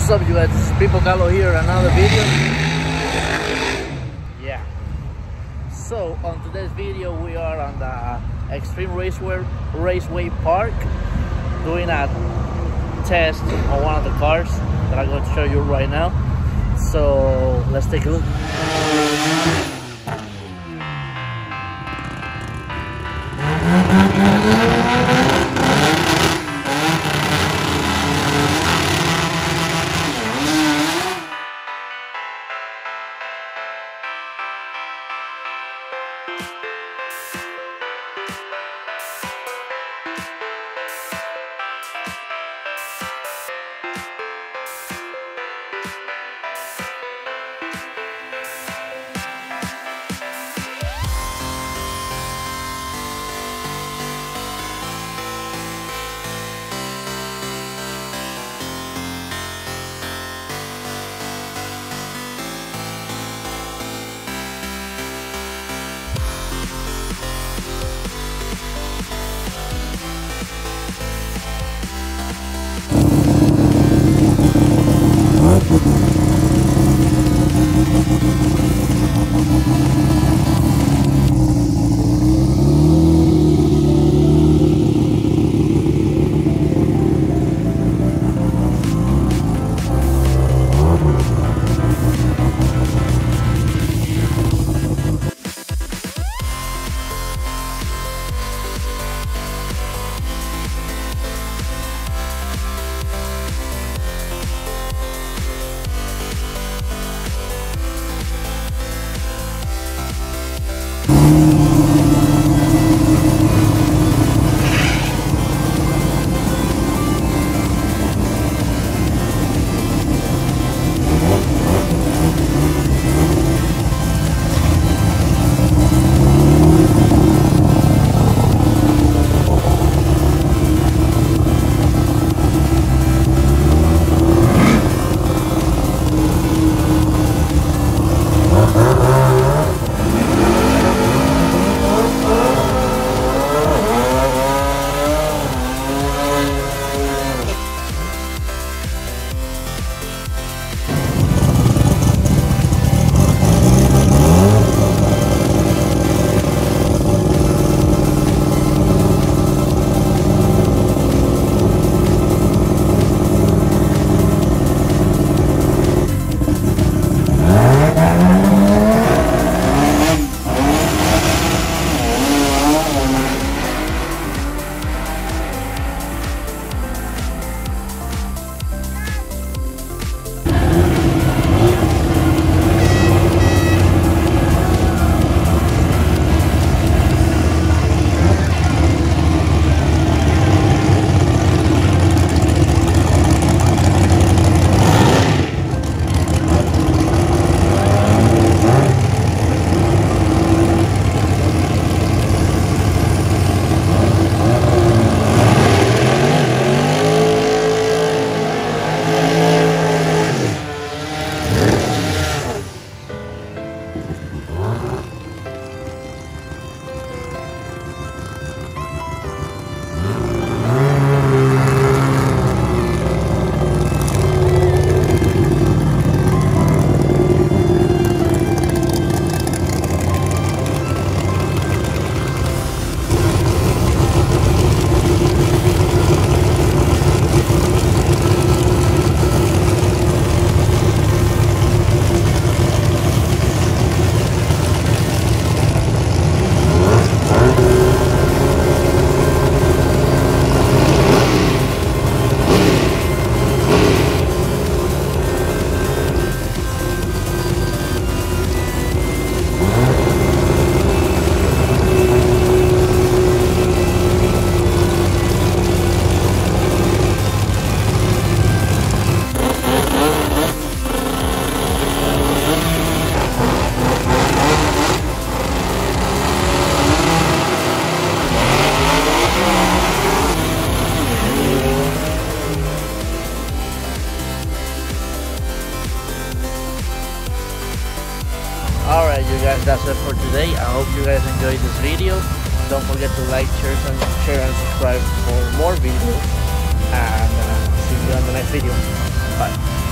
What's up, you guys? This is People Galo here, another video. Yeah. So on today's video, we are on the Xtreme Raceway Park doing a test on one of the cars that I'm going to show you right now. So let's take a look. Alright, you guys, that's it for today. I hope you guys enjoyed this video. Don't forget to like, share and subscribe for more videos. And see you on the next video. Bye.